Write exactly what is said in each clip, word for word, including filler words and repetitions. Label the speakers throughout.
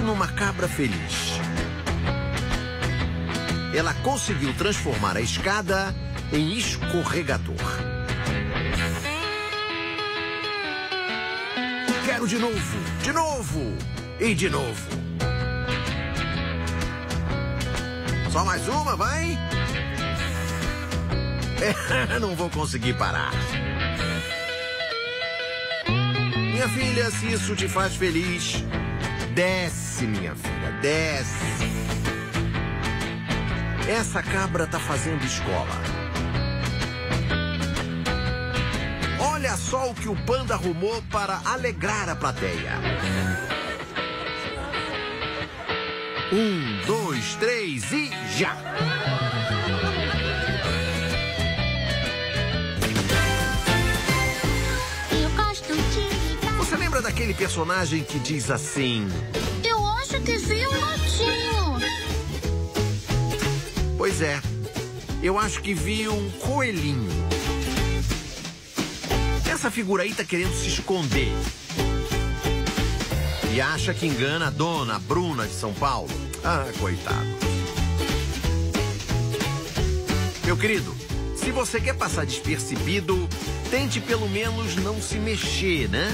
Speaker 1: numa cabra feliz. Ela conseguiu transformar a escada em escorregador. Quero de novo, de novo e de novo. Só mais uma, vai? É, não vou conseguir parar. Minha filha, se isso te faz feliz, desce, minha filha, desce. Essa cabra tá fazendo escola. Olha só o que o panda arrumou para alegrar a plateia. Um, dois, três e já! Você lembra daquele personagem que diz assim:
Speaker 2: eu acho que vi um gatinho.
Speaker 1: Pois é, eu acho que vi um coelhinho. Essa figura aí tá querendo se esconder. E acha que engana a dona Bruna de São Paulo. Ah, coitado. Meu querido, se você quer passar despercebido, tente pelo menos não se mexer, né?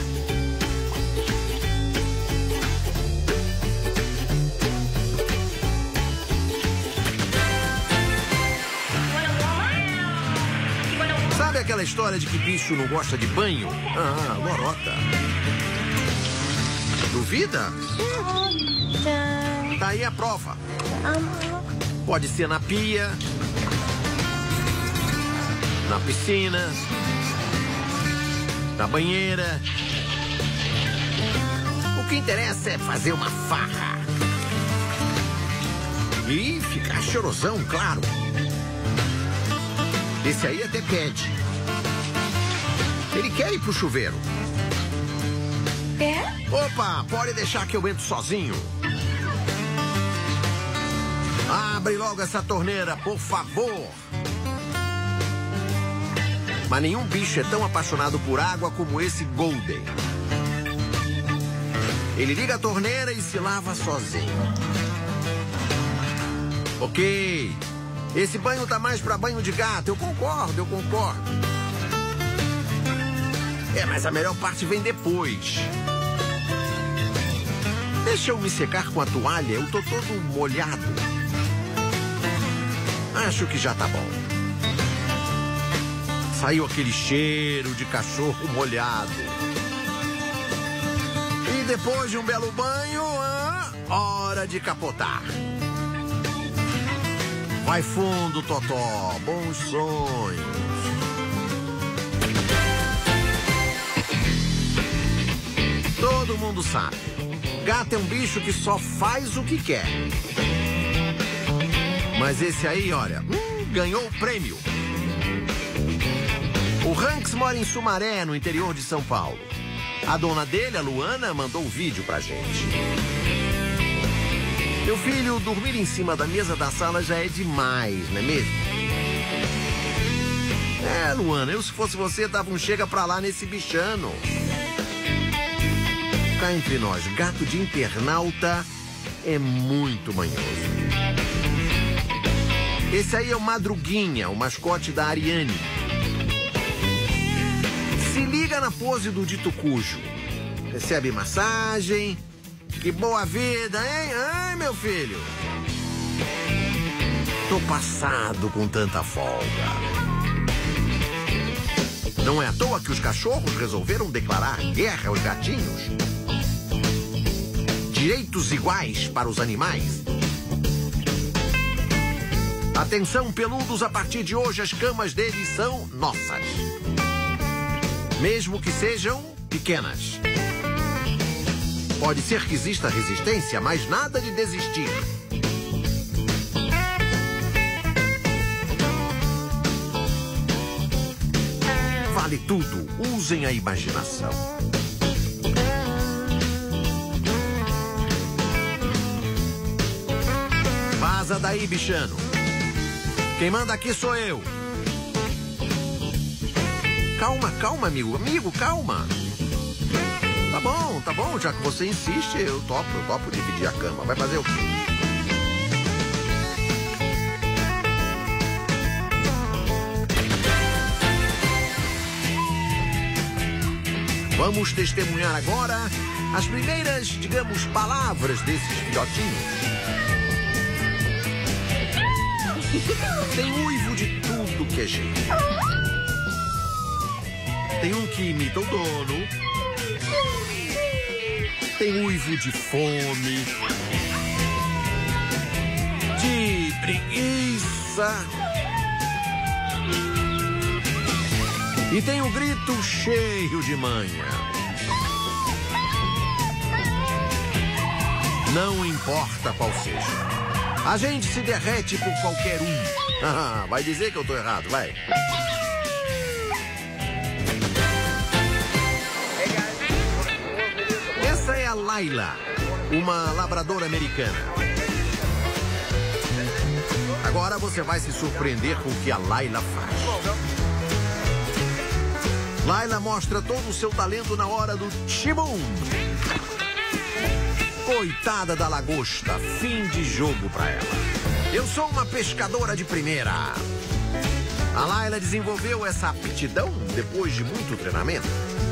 Speaker 1: Sabe aquela história de que bicho não gosta de banho? Ah, lorota. Duvida? Tá aí a prova. Pode ser na pia, na piscina, na banheira. O que interessa é fazer uma farra. E ficar chorosão, claro. Esse aí até pede. Ele quer ir pro chuveiro.
Speaker 2: É?
Speaker 1: Opa, pode deixar que eu entro sozinho. Abre logo essa torneira, por favor. Mas nenhum bicho é tão apaixonado por água como esse Golden. Ele liga a torneira e se lava sozinho. Ok. Esse banho tá mais pra banho de gato. Eu concordo, eu concordo. É, mas a melhor parte vem depois. Deixa eu me secar com a toalha, eu tô todo molhado. Acho que já tá bom. Saiu aquele cheiro de cachorro molhado. E depois de um belo banho, ah, hora de capotar. Vai fundo, Totó. Bons sonhos. Todo mundo sabe. Gato é um bicho que só faz o que quer. Mas esse aí, olha, hum, ganhou o prêmio. O Hanks mora em Sumaré, no interior de São Paulo. A dona dele, a Luana, mandou um vídeo pra gente. Meu filho, dormir em cima da mesa da sala já é demais, não é mesmo? É, Luana, eu se fosse você dava um chega pra lá nesse bichano. Cá entre nós, gato de internauta é muito manhoso. Esse aí é o Madruguinha, o mascote da Ariane. Se liga na pose do dito cujo. Recebe massagem. Que boa vida, hein? Ai, meu filho. Tô passado com tanta folga. Não é à toa que os cachorros resolveram declarar guerra aos gatinhos. Direitos iguais para os animais. Atenção, peludos, a partir de hoje as camas deles são nossas. Mesmo que sejam pequenas. Pode ser que exista resistência, mas nada de desistir. Vale tudo, usem a imaginação. Vaza daí, bichano. Quem manda aqui sou eu. Calma, calma, amigo. Amigo, calma. Tá bom, tá bom, já que você insiste, eu topo, eu topo dividir a cama. Vai fazer o quê? Vamos testemunhar agora as primeiras, digamos, palavras desses filhotinhos. Tem uivo de tudo que é jeito. Tem um que imita o dono. Tem uivo de fome. De preguiça. E tem o grito cheio de manha. Não importa qual seja. A gente se derrete por qualquer um. Ah, vai dizer que eu tô errado, vai. Essa é a Layla, uma labradora americana. Agora você vai se surpreender com o que a Layla faz. Layla mostra todo o seu talento na hora do tibum. Coitada da lagosta, fim de jogo pra ela. Eu sou uma pescadora de primeira. A Layla desenvolveu essa aptidão depois de muito treinamento.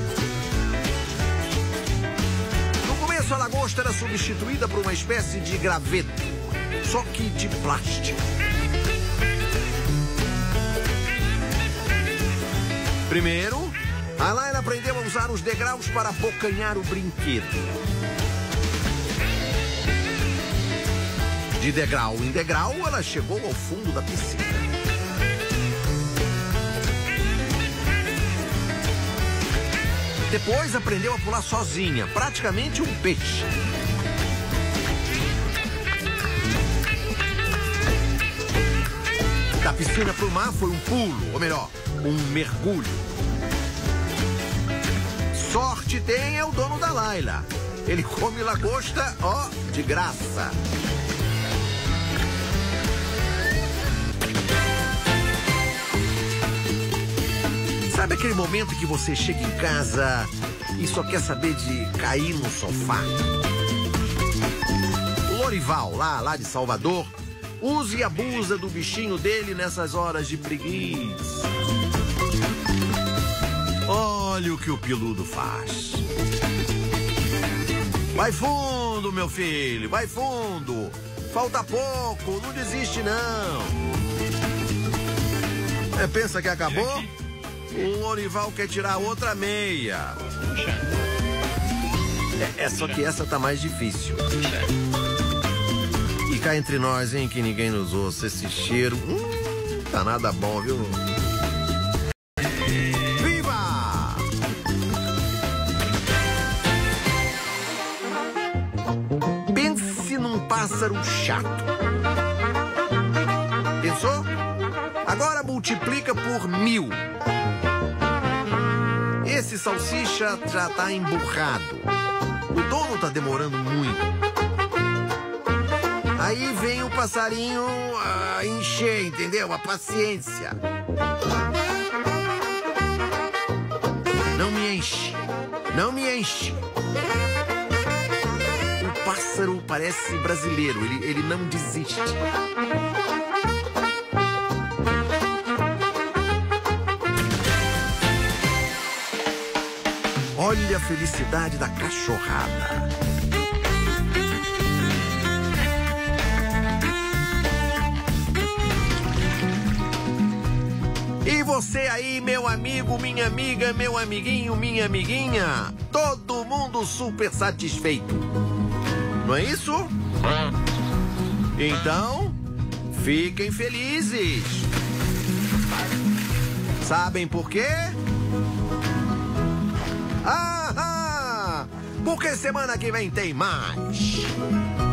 Speaker 1: No começo, a lagosta era substituída por uma espécie de graveto, só que de plástico. Primeiro, a Layla aprendeu a usar os degraus para abocanhar o brinquedo. De degrau em degrau, ela chegou ao fundo da piscina. Depois aprendeu a pular sozinha, praticamente um peixe. Da piscina para o mar foi um pulo, ou melhor, um mergulho. Sorte tem é o dono da Layla. Ele come lagosta, ó, de graça. Sabe aquele momento que você chega em casa e só quer saber de cair no sofá? O Lorival, lá, lá de Salvador, usa e abusa do bichinho dele nessas horas de preguiça. Olha o que o peludo faz. Vai fundo, meu filho, vai fundo. Falta pouco, não desiste não. É, pensa que acabou? O Lorival quer tirar outra meia. É, é só que essa tá mais difícil. E cá entre nós, hein, que ninguém nos ouça, esse cheiro, hum, tá nada bom, viu? Viva! Pense num pássaro chato. Pensou? Agora multiplica por mil. Esse salsicha já tá emburrado. O dono tá demorando muito. Aí vem o passarinho a encher, entendeu? A paciência. Não me enche. Não me enche. O pássaro parece brasileiro. Ele, ele não desiste. Olha a felicidade da cachorrada. E você aí, meu amigo, minha amiga, meu amiguinho, minha amiguinha, todo mundo super satisfeito. Não é isso? Então, fiquem felizes. Sabem por quê? Ah, porque semana que vem tem mais.